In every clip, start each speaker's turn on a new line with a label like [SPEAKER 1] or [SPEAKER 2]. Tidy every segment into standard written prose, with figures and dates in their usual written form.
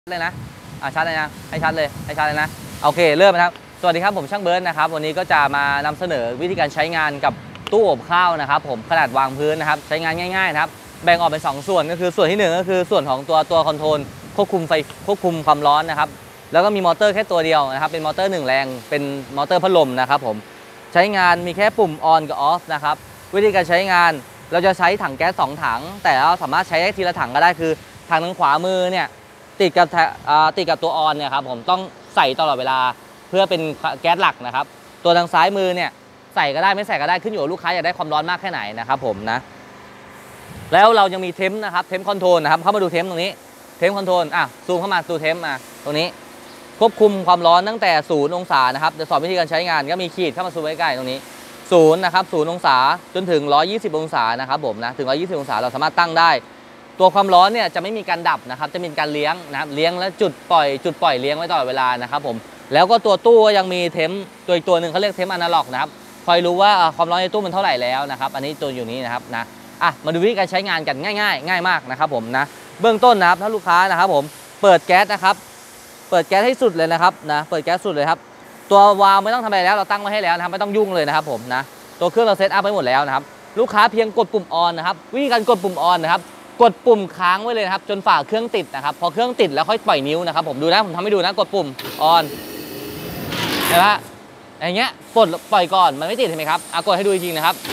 [SPEAKER 1] เลยนะชัดเลยนะให้ชัดเลยนะโอเคเริ่มนะครับสวัสดีครับผมช่างเบิร์ดนะครับวันนี้ก็จะมานำเสนอวิธีการใช้งานกับตู้อบข้าวนะครับผมขนาดวางพื้นนะครับใช้งานง่ายๆนะครับแบ่งออกเป็น2ส่วนก็คือส่วนที่1ก็คือส่วนของตัวคอนโทรลควบคุมความร้อนนะครับแล้วก็มีมอเตอร์แค่ตัวเดียวนะครับเป็นมอเตอร์1แรงเป็นมอเตอร์พัดลมนะครับผมใช้งานมีแค่ปุ่ม on กับ off นะครับวิธีการใช้งานเราจะใช้ถังแก๊ส2ถังแต่เราสามารถใช้ได้ทีละถังก็ได้คือถังทางขวามือเนี่ยติดกับตัวออนเนี่ยครับผมต้องใส่ตลอดเวลาเพื่อเป็นแก๊สหลักนะครับตัวทางซ้ายมือเนี่ยใส่ก็ได้ไม่ใส่ก็ได้ขึ้นอยู่กับลูกค้าอยากได้ความร้อนมากแค่ไหนนะครับผมนะแล้วเรายังมีเทมนะครับเทมคอนโทรลนะครับเข้ามาดูเทมตรงนี้เทมคอนโทรลซูมเข้ามาดูเทมมาตรงนี้ควบคุมความร้อนตั้งแต่0องศานะครับจะสอนวิธีการใช้งานก็มีขีดเข้ามาซูมใกล้ๆตรงนี้0นะครับ0องศาจนถึง120องศานะครับผมนะถึง120องศาเราสามารถตั้งได้ตัวความร้อนเนี่ยจะไม่มีการดับนะครับจะมีการเลี้ยงนะครับเลี้ยงแล้วจุดปล่อยเลี้ยงไว้ตลอดเวลานะครับผมแล้วก็ตัวตู้ยังมีเทมอีกตัวหนึ่งเขาเรียกเทมอนาล็อกนะครับคอยรู้ว่าความร้อนในตู้มันเท่าไหร่แล้วนะครับอันนี้ตัวอยู่นี้นะครับนะมาดูวิธีการใช้งานกันง่ายมากนะครับผมนะเบื้องต้นนะครับถ้าลูกค้านะครับผมเปิดแก๊สนะครับเปิดแก๊สให้สุดเลยนะครับนะเปิดแก๊สสุดเลยครับตัววาล์วไม่ต้องทำอะไรแล้วเราตั้งไว้ให้แล้วนะครับไม่ต้องยุ่งเลยนะครับผมนะตัวเครื่องเราเซตอัพไว้หมดแล้วนะครับลูกค้าเพียงกดปุ่มออนนะครับวิธีการกดปุ่มออนนะครับกดปุ่มค้างไว้เลยนะครับจนฝ่าเครื่องติดนะครับพอเครื่องติดแล้วค่อยปล่อยนิ้วนะครับผมดูนะผมทำให้ดูนะกดปุ่มออนเห็นไหมอย่างเงี้ยกดปล่อยก่อนมันไม่ติดเห็นไหมครับกดให้ดูจริงๆนะครับ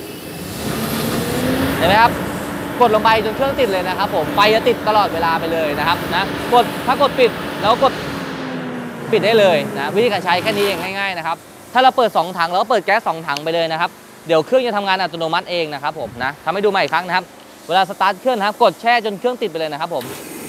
[SPEAKER 1] เห็นไหมครับกดลงไปจนเครื่องติดเลยนะครับผมไฟจะติดตลอดเวลาไปเลยนะครับนะถ้ากดปิดแล้วกดปิดได้เลยนะวิธีการใช้แค่นี้เองง่ายๆนะครับถ้าเราเปิด2ถังแล้วเปิดแก๊ส2ถังไปเลยนะครับเดี๋ยวเครื่องจะทำงานอัตโนมัติเองนะครับผมนะทำให้ดูใหม่อีกครั้งนะครับเวลาสตาร์ทเครื่องนะครับกดแช่จนเครื่องติดไปเลยนะครับผม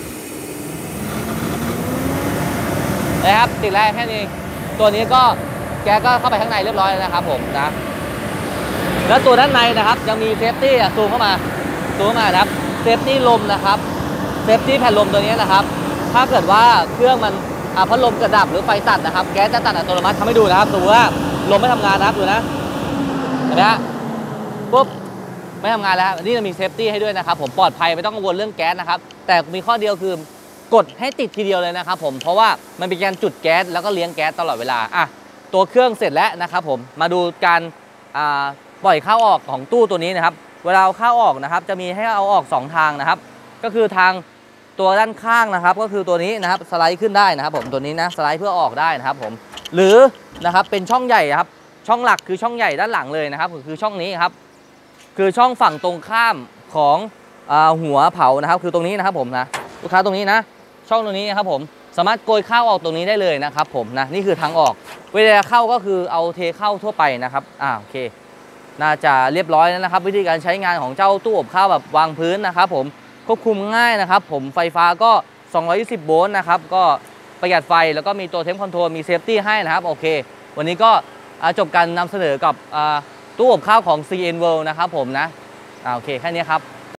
[SPEAKER 1] นะครับติดแล้วแค่นี้ตัวนี้ก็แก๊สก็เข้าไปข้างในเรียบร้อยแล้วนะครับผมนะแล้วตัวด้านในนะครับยังมีเซฟตี้ซูมเข้ามานะครับเซฟตี้ลมนะครับเซฟตี้แผ่นลมตัวนี้นะครับถ้าเกิดว่าเครื่องมันพัดลมกระดับหรือไฟตัดนะครับแก๊สจะตัดอัตโนมัติทำให้ดูนะครับดูว่าลมไม่ทำงานนะครับดูนะเห็นไหมฮะปุ๊บไม่ทำงานแล้วนี่จะมีเซฟตี้ให้ด้วยนะครับผมปลอดภัยไม่ต้องกังวลเรื่องแก๊สนะครับแต่มีข้อเดียวคือกดให้ติดทีเดียวเลยนะครับผมเพราะว่ามันเป็นการจุดแก๊สแล้วก็เลี้ยงแก๊สตลอดเวลาตัวเครื่องเสร็จแล้วนะครับผมมาดูการปล่อยเข้าออกของตู้ตัวนี้นะครับเวลาเอาเข้าออกนะครับจะมีให้เอาออก2ทางนะครับก็คือทางตัวด้านข้างนะครับก็คือตัวนี้นะครับสไลด์ขึ้นได้นะครับผมตัวนี้นะสไลด์เพื่อออกได้นะครับผมหรือนะครับเป็นช่องใหญ่ครับช่องหลักคือช่องใหญ่ด้านหลังเลยนะครับคือช่องนี้ครับคือช่องฝั่งตรงข้ามของหัวเผานะครับคือตรงนี้นะครับผมนะลูกค้าตรงนี้นะช่องตรงนี้นะครับผมสามารถโกยเข้าออกตรงนี้ได้เลยนะครับผมนะนี่คือทางออกเวลาเข้าก็คือเอาเทเข้าทั่วไปนะครับโอเคน่าจะเรียบร้อยแล้วนะครับวิธีการใช้งานของเจ้าตู้อบข้าวแบบวางพื้นนะครับผมควบคุมง่ายนะครับผมไฟฟ้าก็220โวลต์นะครับก็ประหยัดไฟแล้วก็มีตัวเทมคอนโทรลมีเซฟตี้ให้นะครับโอเควันนี้ก็จบการนำเสนอกับตู้อบข้าวของ CN World นะครับผมนะโอเคแค่นี้ครับ